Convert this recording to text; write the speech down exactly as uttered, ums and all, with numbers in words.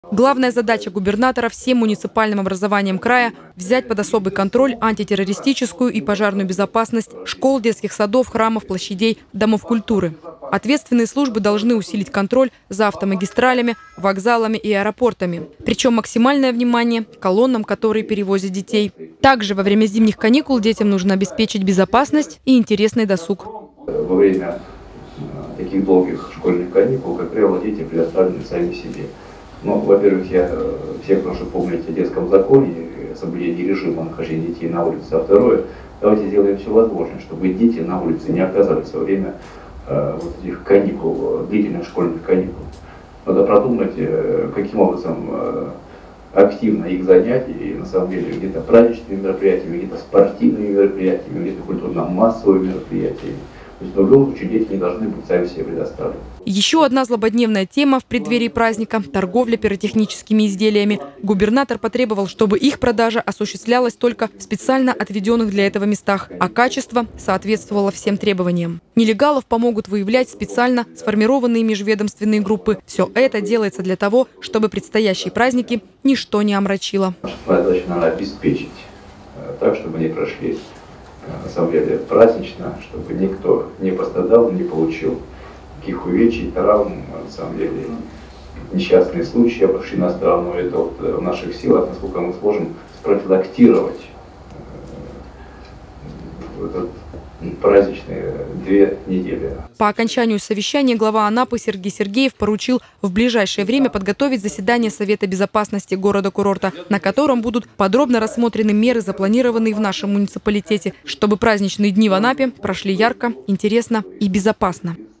Главная задача губернатора всем муниципальным образованием края – взять под особый контроль антитеррористическую и пожарную безопасность школ, детских садов, храмов, площадей, домов культуры. Ответственные службы должны усилить контроль за автомагистралями, вокзалами и аэропортами. Причем максимальное внимание – колоннам, которые перевозят детей. Также во время зимних каникул детям нужно обеспечить безопасность и интересный досуг. Во время таких долгих школьных каникул, как правило, дети предоставлены сами себе. Ну, во-первых, я всех прошу помнить о детском законе, о соблюдении режима нахождения детей на улице. А второе, давайте сделаем все возможное, чтобы дети на улице не оказались во время э, вот этих каникул, длительных школьных каникул. Надо продумать, э, каким образом э, активно их занять, и на самом деле где-то праздничными мероприятиями, где-то спортивными мероприятиями, где-то культурно-массовыми мероприятиями. То есть, в любом случае, дети не должны быть сами себе предоставлены. Еще одна злободневная тема в преддверии праздника – торговля пиротехническими изделиями. Губернатор потребовал, чтобы их продажа осуществлялась только в специально отведенных для этого местах, а качество соответствовало всем требованиям. Нелегалов помогут выявлять специально сформированные межведомственные группы. Все это делается для того, чтобы предстоящие праздники ничто не омрачило. Наша задача надо обеспечить так, чтобы они прошли на самом деле празднично, чтобы никто не пострадал, не получил каких увечий, травм, на самом деле несчастные случаи обошли на сторону. Это вот в наших силах, насколько мы сможем спрофилактировать этот праздничные две недели. По окончанию совещания глава Анапы Сергей Сергеев поручил в ближайшее время подготовить заседание Совета безопасности города-курорта, на котором будут подробно рассмотрены меры, запланированные в нашем муниципалитете, чтобы праздничные дни в Анапе прошли ярко, интересно и безопасно.